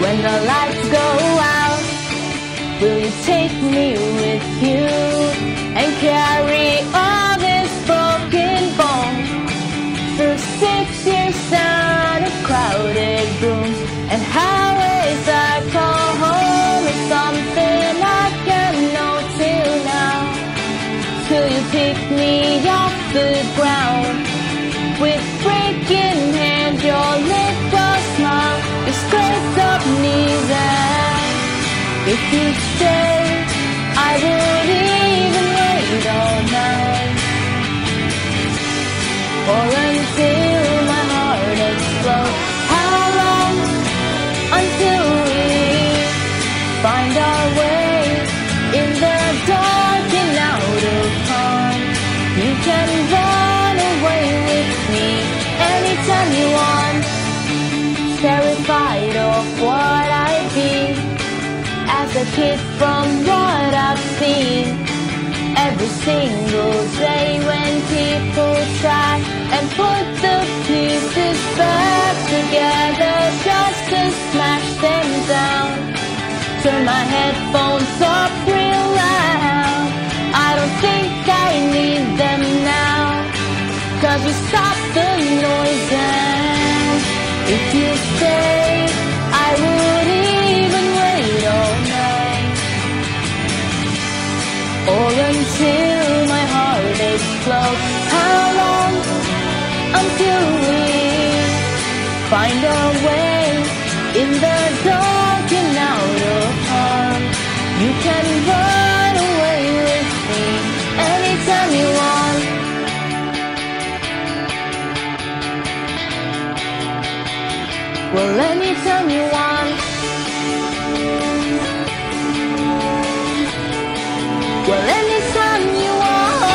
When the lights go out, will you take me with you and carry all this broken bone through 6 years down a crowded room? And highways I call home is something I can know till now, till you pick me off the ground with breaking hands, your little smile, your scraped up knees. And if you stay, I would even wait all night, or until my heart explodes. How long until we find our way in the dark and out of harm? You can run away with me anytime you want, terrified of what I'd be as a kid from what I've seen. Every single day when people try and put the pieces back together just to smash them down, turn my headphones up real loud. I don't think I need them now, 'cause you stop the noise. And if you stay, I would even wait all night, or until my heart explodes. How long until we find our way in the dark and out of harm? You can run away with me anytime you want. Well, anytime you want. Well, anytime you want.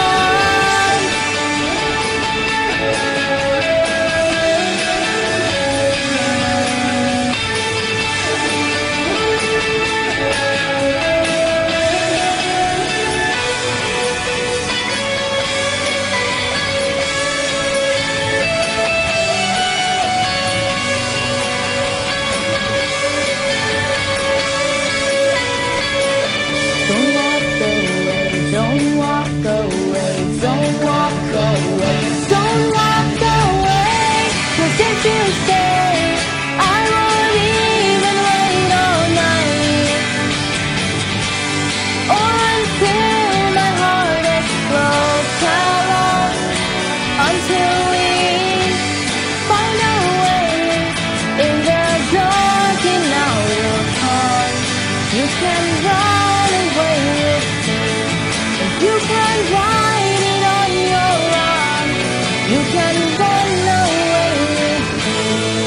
You can run away with me, and you can ride it on your arm. You can run away with me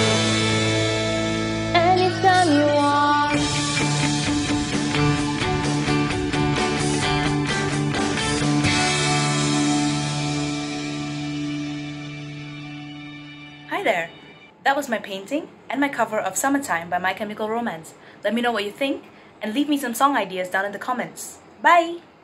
anytime you want. Hi there! That was my painting and my cover of Summertime by My Chemical Romance. Let me know what you think and leave me some song ideas down in the comments. Bye!